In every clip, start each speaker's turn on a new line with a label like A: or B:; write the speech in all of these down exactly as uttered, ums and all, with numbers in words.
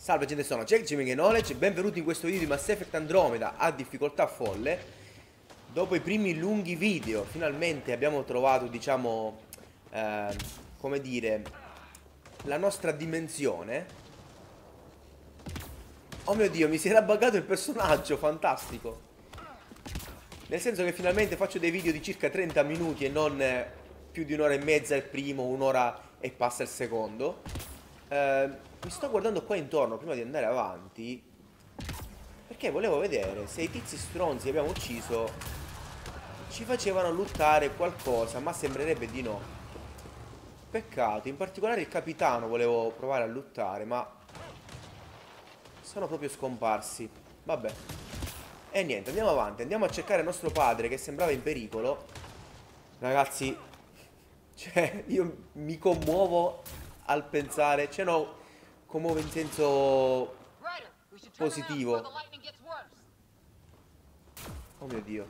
A: Salve gente, sono Jack Gaming Knowledge e benvenuti in questo video di Mass Effect Andromeda a difficoltà folle. Dopo i primi lunghi video, finalmente abbiamo trovato, diciamo, eh, come dire, la nostra dimensione. Oh mio Dio, mi si era buggato il personaggio, fantastico. Nel senso che finalmente faccio dei video di circa trenta minuti e non eh, più di un'ora e mezza il primo, un'ora e passa il secondo. Eh... Mi sto guardando qua intorno prima di andare avanti, perché volevo vedere se i tizi stronzi che abbiamo ucciso ci facevano lottare qualcosa, ma sembrerebbe di no. Peccato, in particolare il capitano volevo provare a lottare, ma sono proprio scomparsi. Vabbè. E niente, andiamo avanti, andiamo a cercare il nostro padre che sembrava in pericolo. Ragazzi, cioè, io mi commuovo al pensare, cioè no... commuove in senso positivo. Oh mio Dio.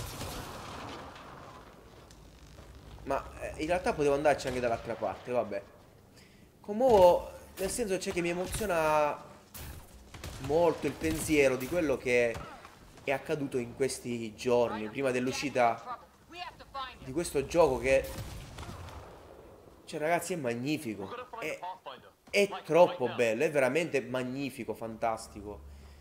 A: Ma eh, in realtà potevo andarci anche dall'altra parte, vabbè. Commuovo nel senso, cioè, che mi emoziona molto il pensiero di quello che è accaduto in questi giorni, prima dell'uscita di questo gioco che... cioè ragazzi, è magnifico. È... È troppo bello, è veramente magnifico, fantastico.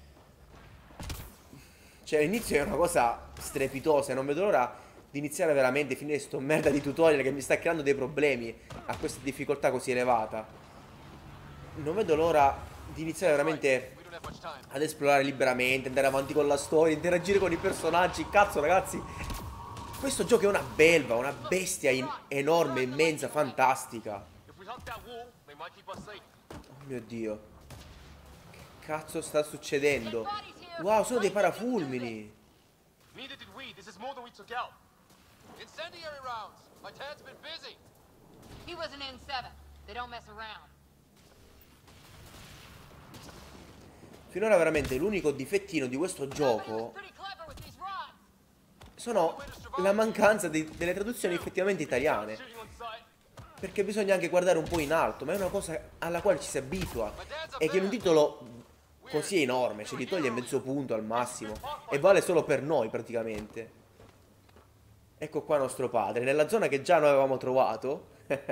A: Cioè l'inizio è una cosa strepitosa e non vedo l'ora di iniziare veramente, finire sto merda di tutorial che mi sta creando dei problemi a questa difficoltà così elevata. Non vedo l'ora di iniziare veramente ad esplorare liberamente, andare avanti con la storia, interagire con i personaggi. Cazzo ragazzi, questo gioco è una belva, una bestia enorme, immensa, fantastica. Oh mio Dio. Che cazzo sta succedendo? Wow, sono dei parafulmini. Finora veramente l'unico difettino di questo gioco sono la mancanza di, delle traduzioni effettivamente italiane. Perché bisogna anche guardare un po' in alto, ma è una cosa alla quale ci si abitua. E che in un titolo così enorme, cioè gli toglie mezzo punto al massimo. E vale solo per noi praticamente. Ecco qua nostro padre, nella zona che già noi avevamo trovato.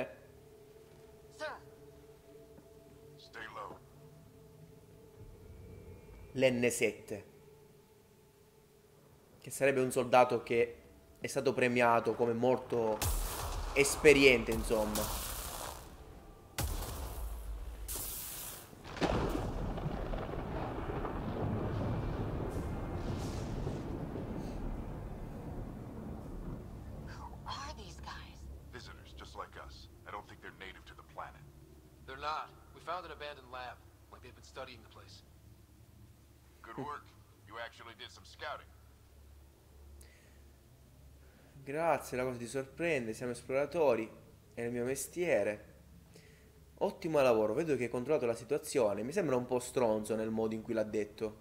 A: L'N sette. Che sarebbe un soldato che è stato premiato come molto... esperiente, insomma.
B: Who are these guys?
C: Visitors, just like us. I don't think they're native to the planet.
D: They're not. We found an abandoned lab. Like they've been studying the place.
C: Good work. You actually did some scouting.
A: Grazie, la cosa ti sorprende, siamo esploratori, è il mio mestiere. Ottimo lavoro, vedo che hai controllato la situazione, mi sembra un po' stronzo nel modo in cui l'ha detto.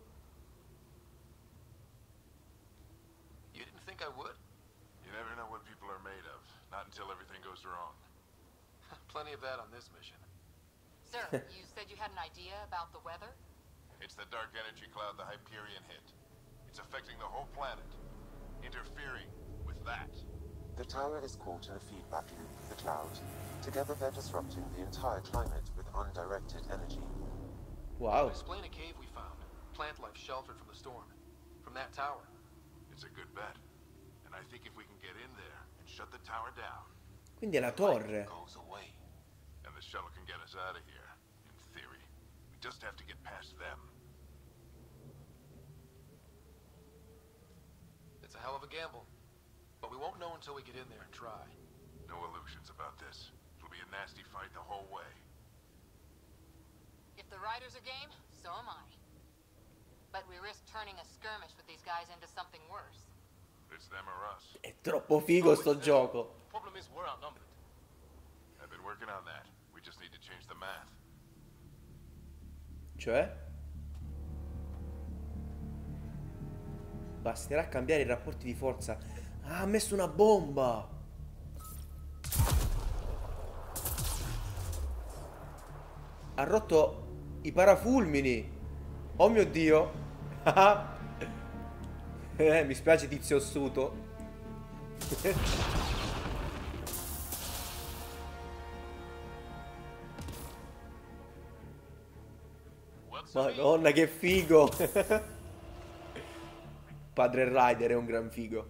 D: You didn't think I would?
C: You never know what people are made of, not until everything goes wrong.
D: Plenty of that on this mission.
B: Sir, you said you had an idea about the weather?
C: It's the dark energy cloud the Hyperion hit. It's affecting the whole planet, interfering with that.
E: The tower is caught in a feedback loop with the cloud. Together they're disrupting the entire climate with undirected energy.
A: Wow.
D: Explain a cave we found. Plant life sheltered from the storm. From that tower.
C: It's a good bet. And I think if we can get in there and shut the tower down,
A: Quindi è la torre.
C: goes away. And the shuttle can get us out of here, in theory. We just have to get past them.
D: It's a hell of a gamble. But we won't know until we get in there and try.
C: No illusions about this. It'll be a nasty fight the whole way.
B: If the riders are game, so am I. But we risk turning a skirmish with these guys into something worse.
C: It's them or us.
A: È troppo figo sto gioco.
D: Problem is we're outnumbered.
C: I've been working on that. We just need to change the math.
A: Cioè? Basterà cambiare i rapporti di forza. Ah, ha messo una bomba. Ha rotto I parafulmini. Oh mio Dio. eh, mi spiace tizio ossuto. Madonna che figo. Padre Rider è un gran figo.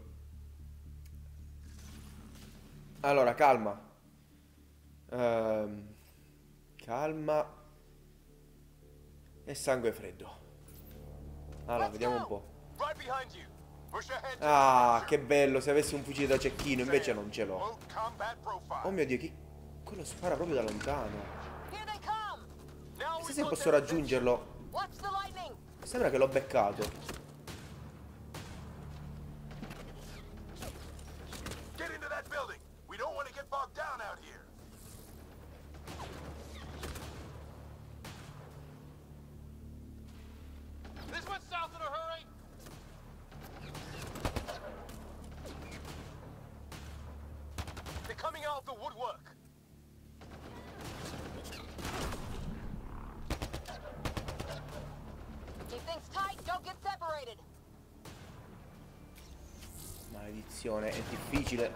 A: Allora, calma. Ehm, calma. E sangue freddo. Allora, vediamo un po'.
C: Right behind you. Push ahead.
A: Ah, che bello se avessi un fucile da cecchino, invece non ce l'ho.
C: Low combat profile.
A: Oh mio Dio, chi... quello spara proprio da lontano.
B: Here they come.
C: Now
A: Chissà
C: we
A: se
C: got
A: posso
C: their
A: raggiungerlo.
B: Watch the lightning.
A: Sembra che l'ho beccato.
C: Get into that building. We don't want to get bogged down out here.
D: This went south in a hurry.
C: They're coming out of the woodwork.
B: Keep things tight. Don't get separated.
A: Maledizione, è difficile.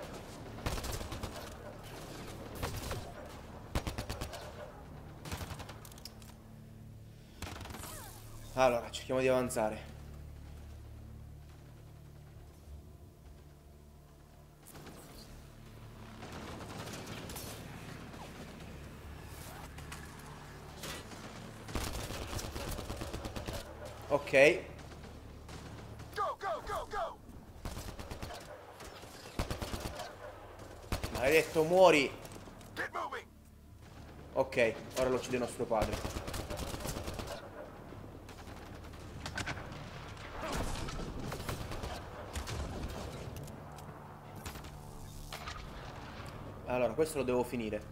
A: Allora, cerchiamo di avanzare. Ok.
C: Go, go, go, go.
A: Maledetto, muori.
C: Get moving.
A: Ok, ora lo uccide nostro padre. Allora, questo lo devo finire.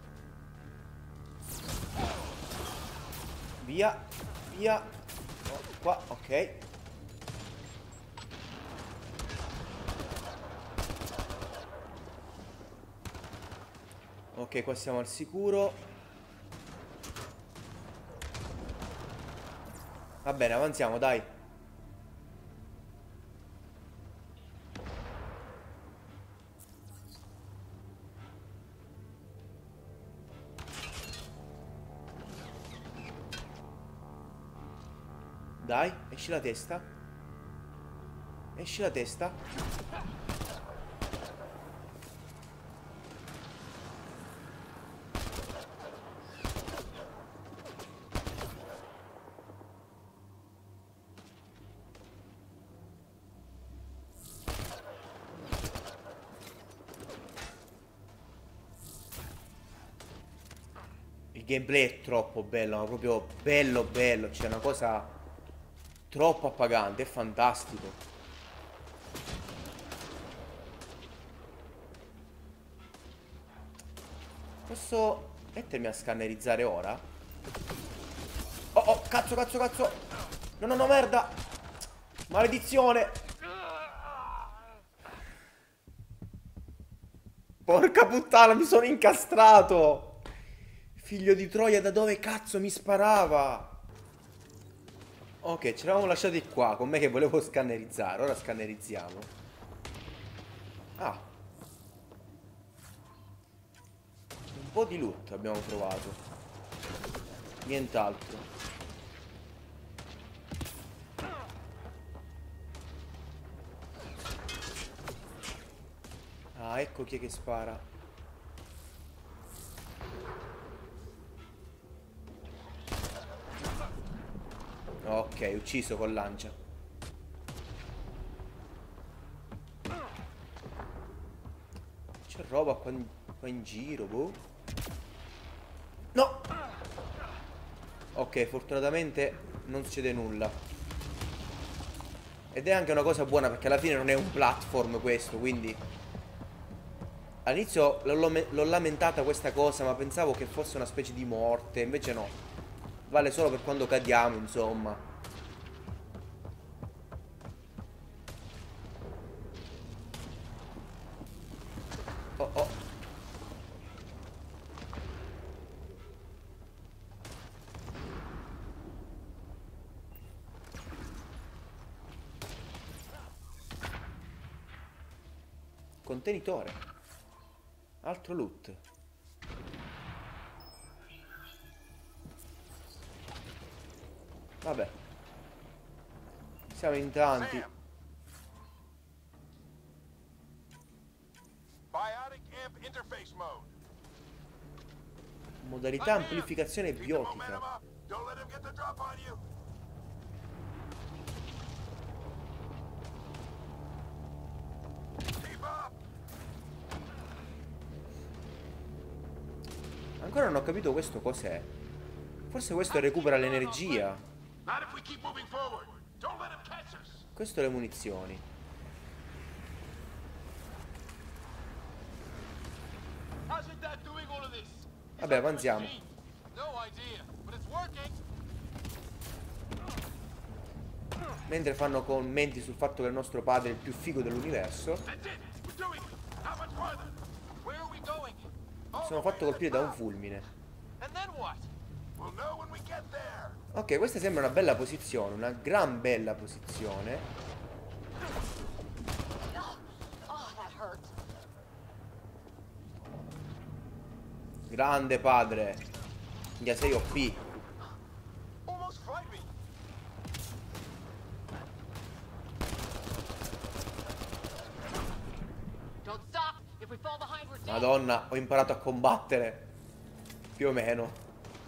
A: Via, via. Oh, qua, ok. Ok, qua siamo al sicuro. Va bene, avanziamo, dai. Dai, esci la testa. Esci la testa. Il gameplay è troppo bello, ma proprio bello bello. C'è una cosa troppo appagante, è fantastico. Posso mettermi a scannerizzare ora? Oh oh, cazzo cazzo cazzo. No no no, merda. Maledizione. Porca puttana, mi sono incastrato. Figlio di Troia, da dove cazzo mi sparava? Ok, ci eravamo lasciati qua, con me che volevo scannerizzare. Ora scannerizziamo. Ah. Un po' di loot abbiamo trovato. Nient'altro. Ah, ecco chi è che spara. Ok, ucciso con lancia. C'è roba qua in, qua in giro, boh. No! Ok, fortunatamente non succede nulla. Ed è anche una cosa buona perché alla fine non è un platform questo, quindi... All'inizio l'ho lamentata questa cosa, ma pensavo che fosse una specie di morte, invece no. Vale solo per quando cadiamo, insomma. Oh oh. Contenitore. Altro loot. Vabbè. Siamo in tanti.
C: Sam. Biotic amp interface mode.
A: Modalità amplificazione
C: Keep the momentum
A: biotica.
C: up. Don't let him get the drop on you. Keep up.
A: Ancora non ho capito questo cos'è. Forse questo recupera l'energia.
C: Not if we keep moving forward. Don't let him catch us.
A: Questo le munizioni.
D: How's your dad doing all of this?
A: Vabbè, avanziamo.
D: No idea, but it's working.
A: Mentre fanno commenti sul fatto che il nostro padre è il più figo dell'universo.
C: That's it. We're doing it. How much farther?
D: Where are we going?
A: Sono fatto colpire da un fulmine.
D: And then what?
C: We'll know when we get there.
A: Ok, questa sembra una bella posizione. Una gran bella posizione.
B: Oh, that hurt.
A: Grande padre. Minchia, sei O P.
C: Almost fried me.
B: Don't stop. If we fall behind, we're dead.
A: Madonna, ho imparato a combattere. Più o meno.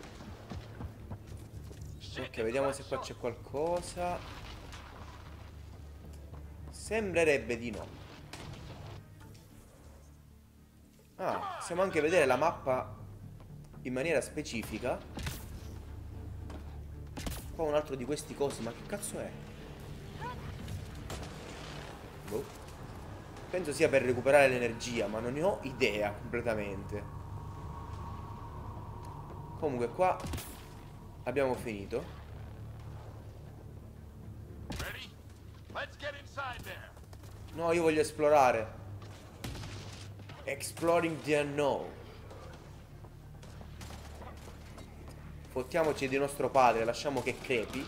A: Ok, vediamo se qua c'è qualcosa. Sembrerebbe di no. Ah, possiamo anche vedere la mappa in maniera specifica. Qua un altro di questi cosi, ma che cazzo è? Boh. Penso sia per recuperare l'energia, ma non ne ho idea completamente. Comunque qua abbiamo finito.
C: Ready? Let's get inside there.
A: No, io voglio esplorare. Exploring the unknown. Fottiamoci di nostro padre, lasciamo che crepi.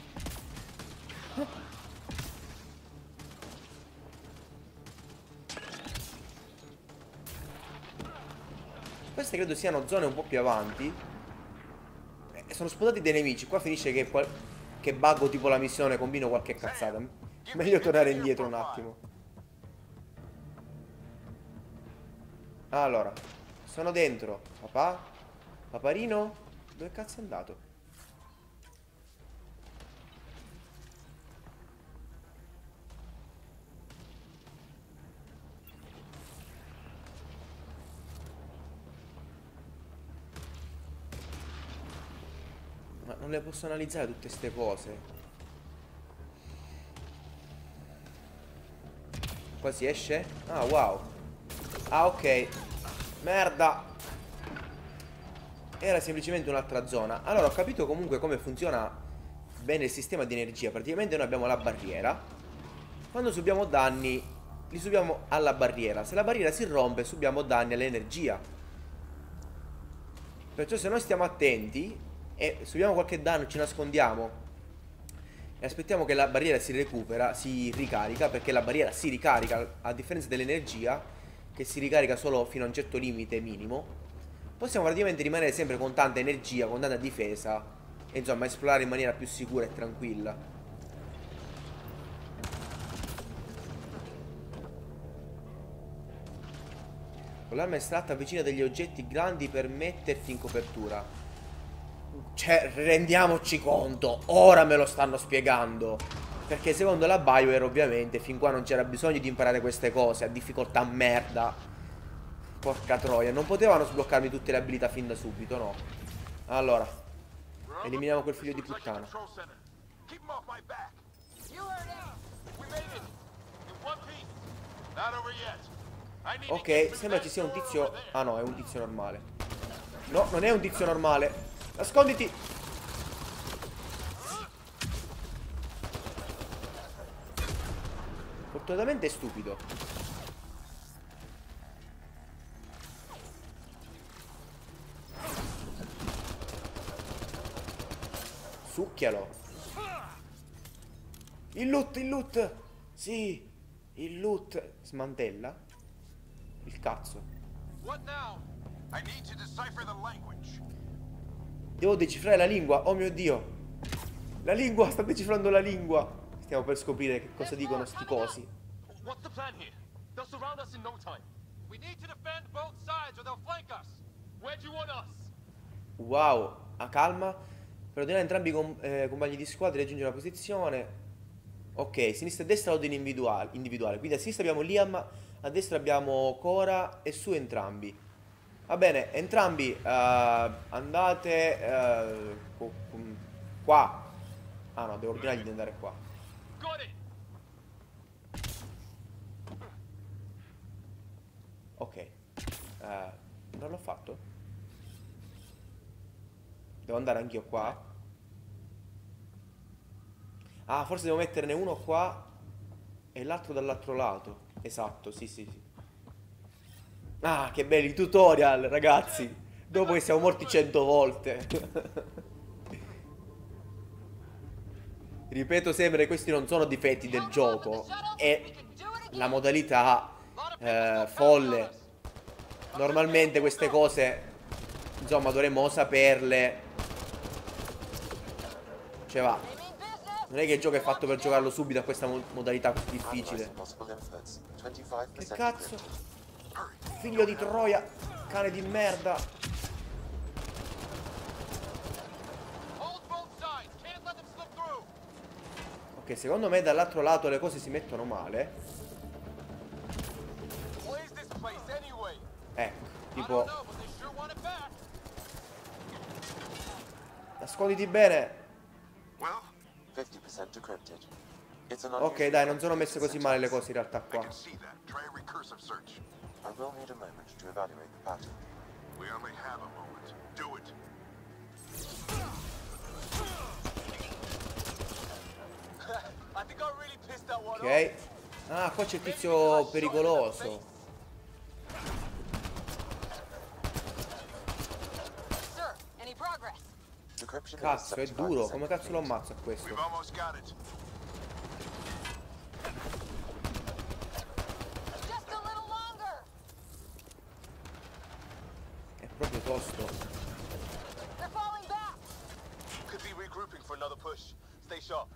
A: Queste credo siano zone un po' più avanti. Eh, sono spuntati dei nemici. Qua finisce che, qual che buggo tipo la missione, combino qualche cazzata. Meglio tornare indietro un attimo. Allora, sono dentro. Papà? Paparino? Dove cazzo è andato? Ma non le posso analizzare tutte ste cose. Qua si esce? Ah, wow. Ah, ok. Merda. Era semplicemente un'altra zona. Allora, ho capito comunque come funziona bene il sistema di energia. Praticamente noi abbiamo la barriera. Quando subiamo danni, li subiamo alla barriera. Se la barriera si rompe, subiamo danni all'energia. Perciò se noi stiamo attenti e subiamo qualche danno, ci nascondiamo e aspettiamo che la barriera si recupera, si ricarica, perché la barriera si ricarica, a differenza dell'energia che si ricarica solo fino a un certo limite minimo. Possiamo praticamente rimanere sempre con tanta energia, con tanta difesa e insomma esplorare in maniera più sicura e tranquilla. Con l'arma estratta avvicina degli oggetti grandi per metterti in copertura. Cioè, rendiamoci conto, ora me lo stanno spiegando. Perché secondo la BioWare ovviamente fin qua non c'era bisogno di imparare queste cose a difficoltà merda. Porca troia, non potevano sbloccarmi tutte le abilità fin da subito, no? Allora, eliminiamo quel figlio di puttana.
C: Keep him off my back.
B: You heard him.
C: We made it. In one piece. Not over yet. I need to
A: Ok,
C: get
A: sembra
C: through
A: ci sia un
C: that
A: tizio.
C: door over there.
A: Ah no, è un tizio normale. No, non è un tizio normale. Nasconditi. Fortunatamente è stupido. Succhialo. Il loot, il loot. Sì, il loot. Smantella. Il cazzo.
D: What now?
C: I need to decipher the language.
A: Devo decifrare la lingua. Oh mio Dio. La lingua, sta decifrando la lingua. Stiamo per scoprire che cosa dicono sti cosi.
D: What's the plan here? They'll surround us in no time. We need to defend both sides or they'll flank us. Where do you want us?
A: Wow, a calma. Per ordinare entrambi i com eh, compagni di squadra di raggiungere una posizione. Ok, sinistra e destra ordine individuale, individuale. Quindi a sinistra abbiamo Liam, a destra abbiamo Cora e su entrambi. Va bene, entrambi uh, andate uh, qua. Ah no, devo ordinargli di andare qua.
D: Got it.
A: Ok. Uh, non l'ho fatto? Devo andare anch'io qua? Ah, forse devo metterne uno qua e l'altro dall'altro lato. Esatto, sì, sì, sì. Ah, che belli tutorial, ragazzi. Dopo che siamo morti cento volte. Ripeto sempre, questi non sono difetti del gioco. È la modalità eh, folle. Normalmente queste cose, insomma, dovremmo saperle. Cioè va. Non è che il gioco è fatto per giocarlo subito a questa mo modalità così difficile. Che cazzo? Figlio di Troia, cane di merda. Ok, secondo me dall'altro lato le cose si mettono male. Ecco, tipo nasconditi bene. Ok, dai, non sono messe così male le cose in realtà qua.
E: I will need a moment to evaluate the pattern.
C: We only have a moment. Do it.
D: I think I really pissed that one
A: Ok. Ah, qua c'è il tizio pericoloso.
B: Sir, any progress?
E: Decryption
A: Cazzo, è duro. Come cazzo lo ammazzo a questo?
C: We've almost got it.
B: Just a little longer.
A: È proprio tosto.
B: They're falling back.
D: Could be regrouping for another push. Stay sharp.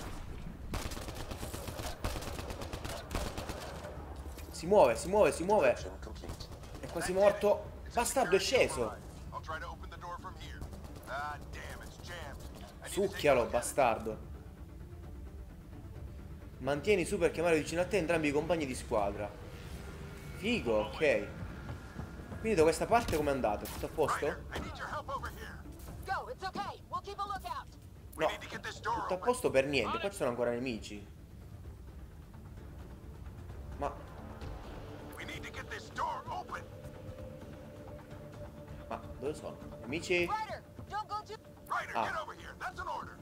A: Si muove, si muove, si muove.
E: Decryption complete.
A: È quasi morto. Bastardo, è sceso.
C: I'll try to open the door from here. Ah, damn, it's jammed. I need to take
A: Succhialo,
C: a look at it.
A: bastardo. Mantieni su per chiamare vicino a te entrambi i compagni di squadra. Figo, ok. Quindi da questa parte com'è andato? Tutto a posto?
C: Ryder, I need your help over here.
B: Go, it's okay. We'll keep a lookout.
C: We
A: No,
C: need to get this door
A: tutto a
C: open.
A: posto per niente. Qua ci sono ancora nemici. Ma,
C: We need to get this door open.
A: ma, dove sono? Nemici?
B: Ryder, don't go too...
C: Ryder,
A: Ah.
C: get over here. That's an order.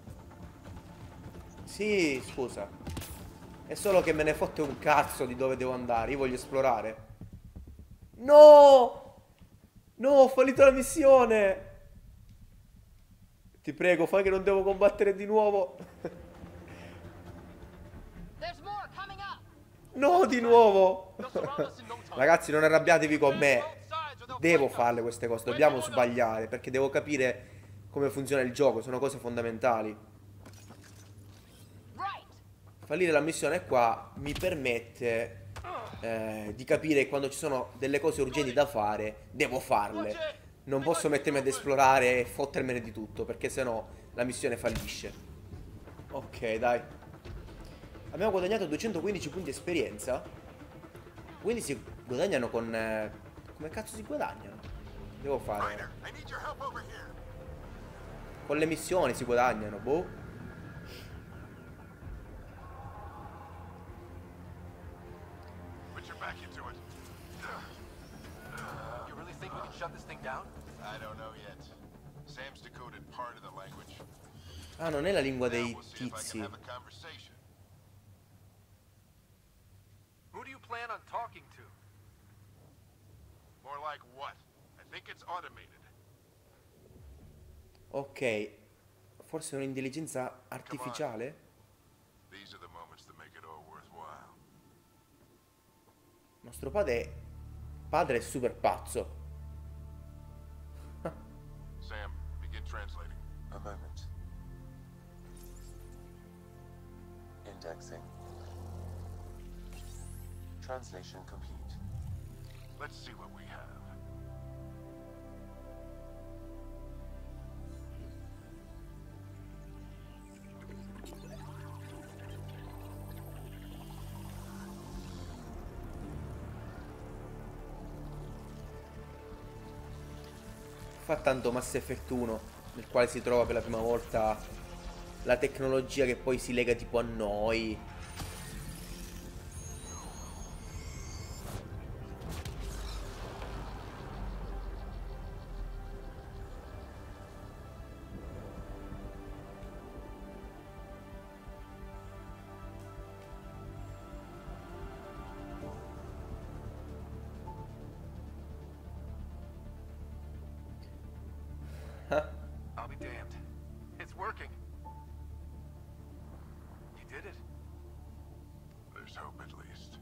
A: Sì, scusa. È solo che me ne fotte un cazzo di dove devo andare. Io voglio esplorare. No! No, ho fallito la missione! Ti prego, fai che non devo combattere di nuovo.
B: There's more coming up.
A: No, di nuovo!
D: They'll surround us in no time.
A: Ragazzi, non arrabbiatevi con me.
D: Both sides or they'll
A: Devo
D: flank us.
A: farle queste cose, dobbiamo sbagliare, perché devo capire come funziona il gioco, sono cose fondamentali.
B: Right.
A: Fallire la missione qua mi permette eh, di capire che quando ci sono delle cose urgenti da fare, devo farle. Non posso mettermi ad esplorare e fottermene di tutto, perché sennò la missione fallisce. Ok, dai. Abbiamo guadagnato duecentoquindici punti esperienza. Quindi si guadagnano con... eh, come cazzo si guadagnano? Devo fare...
C: Ryder, I need your help over here.
A: Con le missioni si guadagnano, boh.
C: Put your back into it.
D: You really think we can shut this thing down?
C: I don't know yet. Sam's decoded part of the language.
A: Ah, non è la lingua
C: Now
A: dei
C: we'll see if I
A: tizi.
C: can have a conversation.
D: Who do you plan on talking to?
C: More like what? I think it's automated.
A: Ok. Forse è un'intelligenza artificiale?
C: These are the moments that make it all worthwhile.
A: Il nostro padre Padre è super pazzo.
C: Sam, begin translating.
E: A moment. Indexing. Translation complete.
C: Let's see what we have.
A: Fa tanto Mass Effect uno, nel quale si trova per la prima volta la tecnologia che poi si lega tipo a noi.
D: I'll be damned. It's working. You did it.
C: There's hope at least.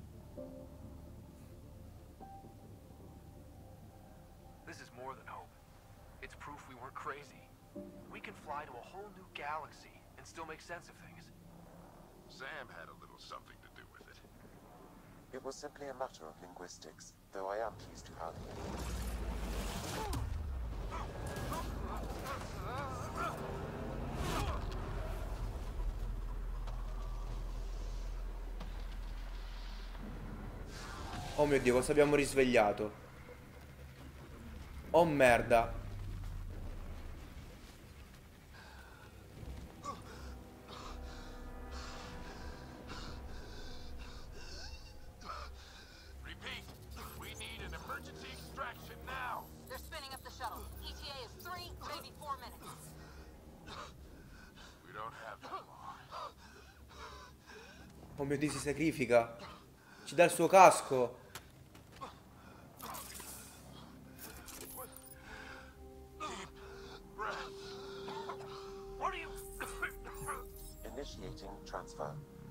D: This is more than hope. It's proof we weren't crazy. We can fly to a whole new galaxy and still make sense of things.
C: Sam had a little something to do with it.
E: It was simply a matter of linguistics, though I am pleased to have.
A: Oh mio Dio, cosa abbiamo risvegliato? Oh merda.
C: Repeat, we need an emergency extraction now.
B: They're spinning up the shuttle. E T A is three, maybe four minutes.
C: We don't have that long.
A: Oh mio Dio, si sacrifica. Ci dà il suo casco.
D: What are you...
E: Initiating transfer.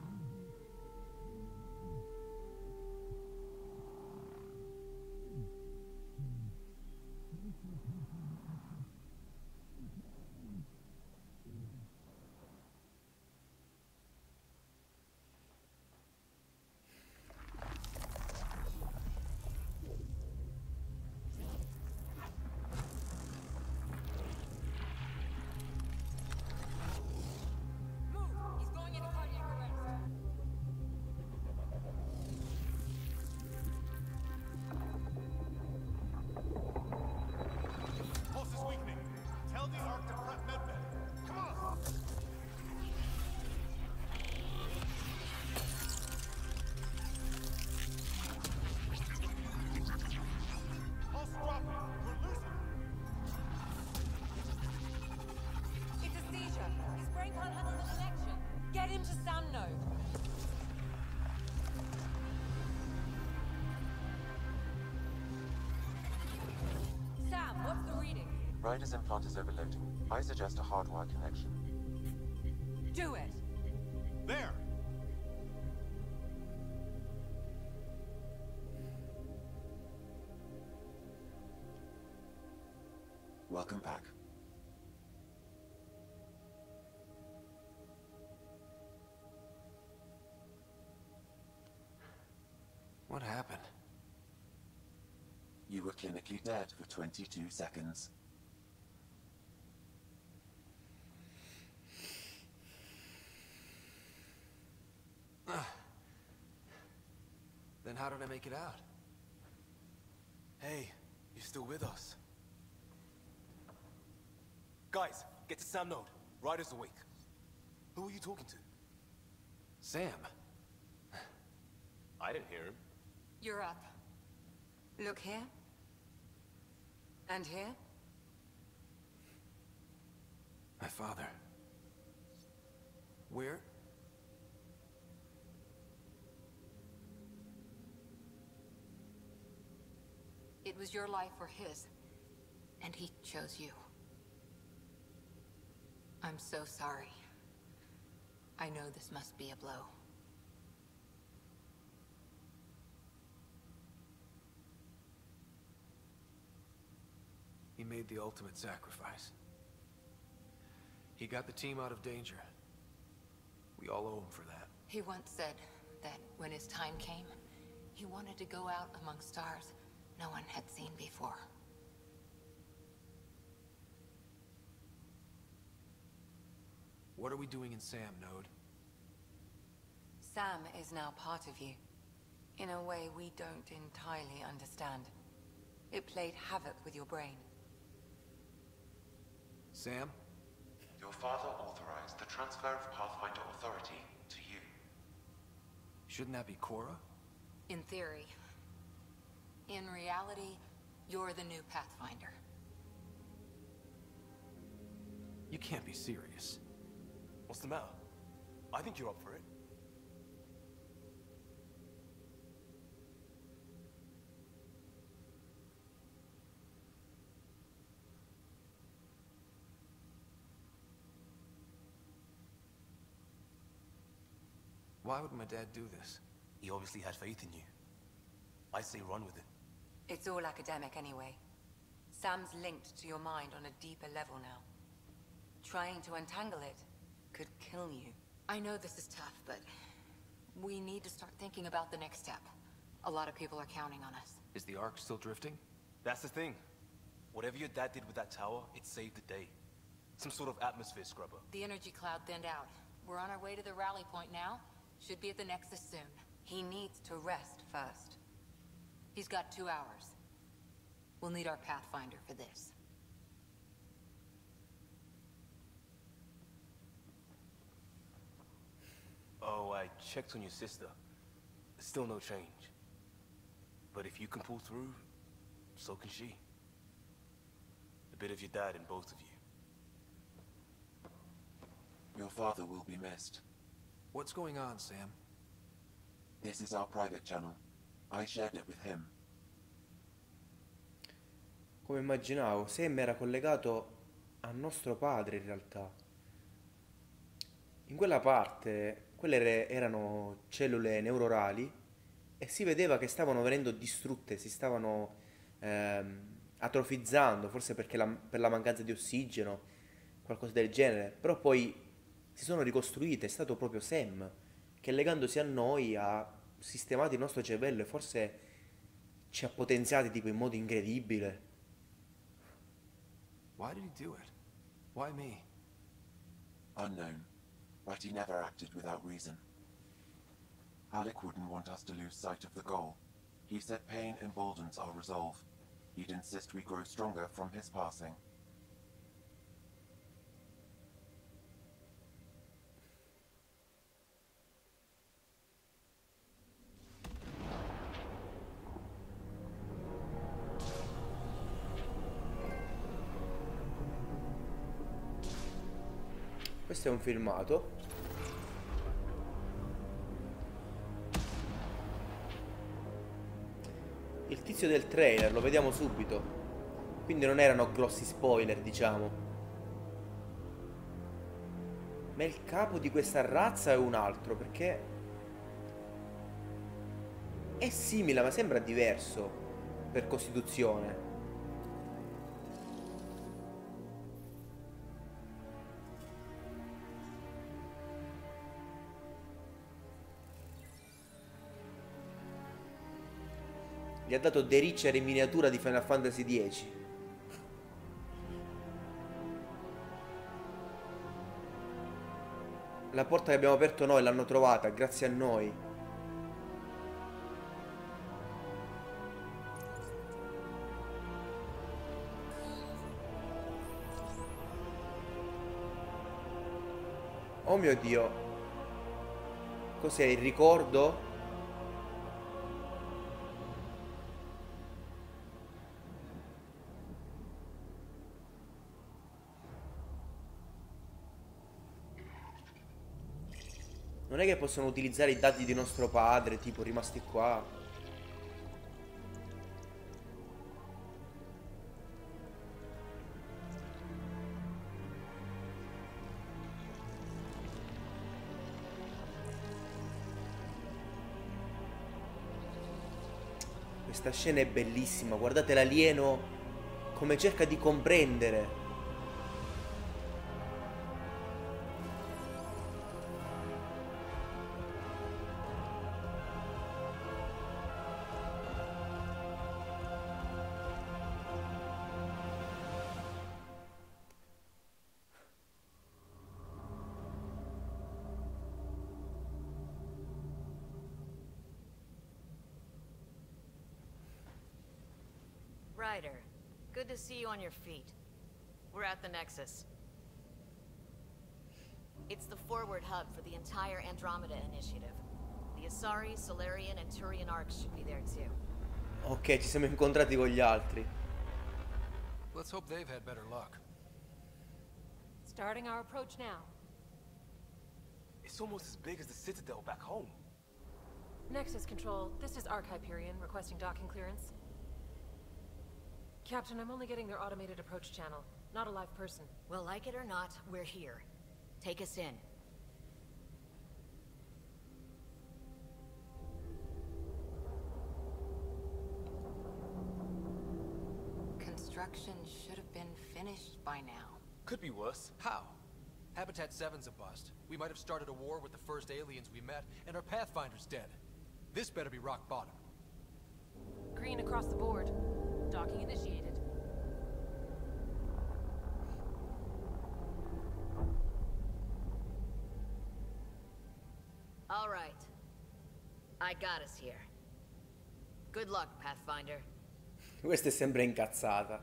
B: Move! He's going into cardiac arrest.
D: Pulse is weakening. Tell the Ark to prep medbay. Come on! Pulse dropping. We're losing.
B: It's a seizure. His brain can't handle the connection. Get him to sound node. Sam, what's the reading?
E: Ryder's implant is overloading. I suggest a hardwire connection.
B: Do it!
D: There!
E: Welcome back.
D: What happened?
E: You were clinically dead for twenty-two seconds.
D: Then how did I make it out? Hey, you're still with us. Guys, get to Sam Node. Ryder's awake. Who are you talking to? Sam. I didn't hear him.
B: You're up. Look here. And here.
D: My father. Where?
B: It was your life or his. And he chose you. I'm so sorry. I know this must be a blow.
D: He made the ultimate sacrifice. He got the team out of danger. We all owe him for that.
B: He once said that when his time came, he wanted to go out among stars no one had seen before.
D: What are we doing in Sam, Node?
F: Sam is now part of you, in a way we don't entirely understand. It played havoc with your brain.
D: Sam?
E: Your father authorized the transfer of Pathfinder authority to you.
D: Shouldn't that be Cora?
B: In theory. In reality, you're the new Pathfinder.
D: You can't be serious.
G: What's the matter? I think you're up for it.
D: Why would my dad do this?
G: He obviously had faith in you. I say run with it.
F: It's all academic anyway. Sam's linked to your mind on a deeper level now. Trying to untangle it could kill you.
B: I know this is tough, but we need to start thinking about the next step. A lot of people are counting on us.
D: Is the Ark still drifting?
G: That's the thing. Whatever your dad did with that tower, it saved the day. Some sort of atmosphere scrubber.
B: The energy cloud thinned out. We're on our way to the rally point now. Should be at the Nexus soon.
F: He needs to rest first.
B: He's got two hours. We'll need our Pathfinder for this.
G: Oh, I checked on your sister. Still no change. But if you can pull through, so can she. A bit of your dad in both of you.
E: Your father will be missed.
D: What's going on, Sam?
E: This is our private channel. I shared it with him.
A: Come immaginavo, Sam era collegato a nostro padre in realtà. In quella parte, quelle re- erano cellule neurali e si vedeva che stavano venendo distrutte, si stavano ehm, atrofizzando, forse perché la, per la mancanza di ossigeno, qualcosa del genere, però poi si sono ricostruite, è stato proprio Sam che legandosi a noi ha sistemato il nostro cervello e forse ci ha potenziati tipo in modo incredibile.
D: Why did he do it? Why me?
E: Unknown, but he never acted without reason. Alec wouldn't want us to lose sight of the goal. He said pain emboldens our resolve. He'd insist we grow stronger from his passing.
A: Questo è un filmato. Il tizio del trailer lo vediamo subito. Quindi non erano grossi spoiler, diciamo. Ma il capo di questa razza è un altro, perché è simile, ma sembra diverso per costituzione. Gli ha dato The Richer in miniatura di Final Fantasy dieci. La porta che abbiamo aperto noi l'hanno trovata, grazie a noi. Oh mio Dio. Cos'è il ricordo? Non è che possono utilizzare i dati di nostro padre, tipo rimasti qua. Questa scena è bellissima, guardate l'alieno come cerca di comprendere.
H: Ryder, good to see you on your feet. We're at the Nexus. It's the forward hub for the entire Andromeda Initiative. The Asari, Solarian, and Turian arcs should be there too.
A: Ok, ci siamo incontrati con gli altri.
D: Let's hope they've had better luck.
I: Starting our approach now.
G: It's almost as big as the Citadel back home.
I: Nexus Control, this is Arc Hyperion requesting docking clearance. Captain, I'm only getting their automated approach channel, not a live person.
H: Well, like it or not, we're here. Take us in.
B: Construction should have been finished by now.
G: Could be worse.
D: How? Habitat seven's a bust. We might have started a war with the first aliens we met, and our Pathfinder's dead. This better be rock bottom.
I: Green across the board. Docking initiated.
H: All right. I got us here. Good luck, Pathfinder.
A: Questa è sempre incazzata.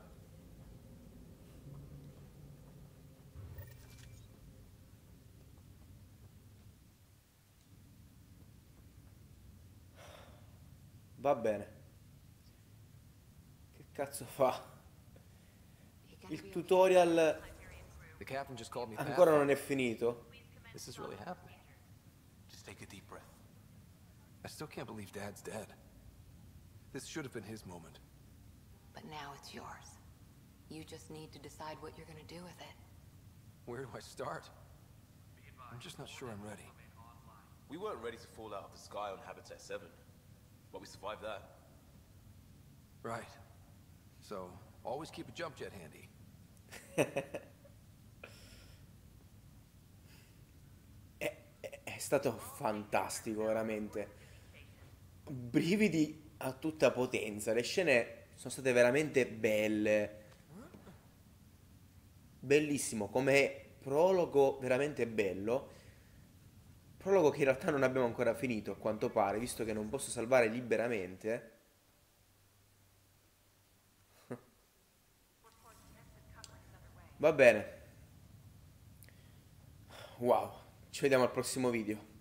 A: Va bene. Che cazzo fa? Il tutorial
D: The captain just called me
A: ancora
D: Pathfinder.
A: non è finito.
D: This is really happening.
G: Just take a deep breath.
D: I still can't believe Dad's dead. This should have been his moment.
B: But now it's yours. You just need to decide what you're gonna do with it.
D: Where do I start? I'm just not sure I'm ready.
G: We weren't ready to fall out of the sky on Habitat seven, but we survived that.
D: Right. So, always keep a jump jet handy.
A: È, è- è stato fantastico, veramente. Brividi a tutta potenza. Le scene sono state veramente belle. Bellissimo, come prologo veramente bello. Prologo che in realtà non abbiamo ancora finito, a quanto pare, visto che non posso salvare liberamente. Va bene. Wow, ci vediamo al prossimo video.